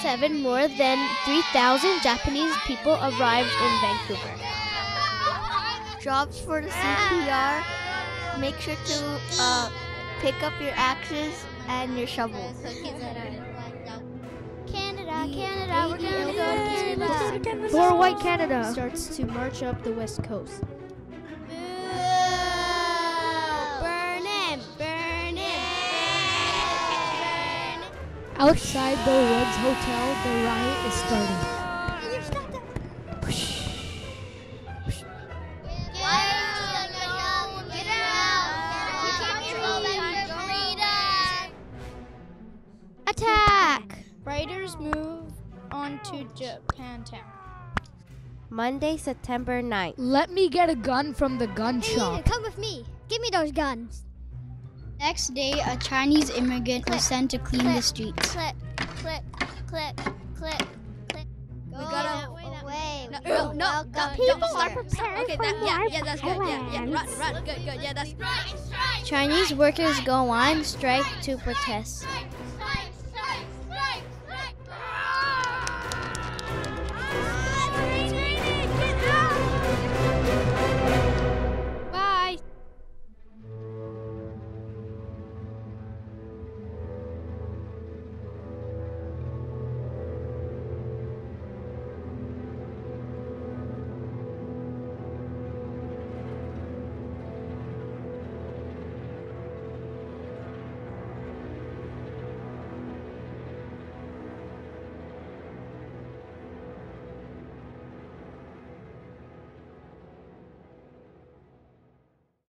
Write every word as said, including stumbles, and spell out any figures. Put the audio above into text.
seven, more than three thousand Japanese people arrived in Vancouver. Jobs for the C P R. Make sure to uh, pick up your axes and your shovels. Canada, Canada, we're gonna go to Canada. For White Canada Starts to march up the west coast. Boo! Burn him! Burn him! Burn him! outside the Woods Hotel, the riot is starting. Attack! Riders move on to Japantown. Monday, September ninth. Let me get a gun from the gun shop. Come with me. Give me those guns. Next day, a Chinese immigrant was sent to clean clip, the streets. Clip, clip, clip, clip, clip. We Go gotta that way, that way. No, We no, don't no, welcome no, people don't are start. preparing Okay, for that, yeah, war yeah, that's good. Yeah, yeah, run, run, good, good. Yeah, that's Chinese workers go on strike to protest.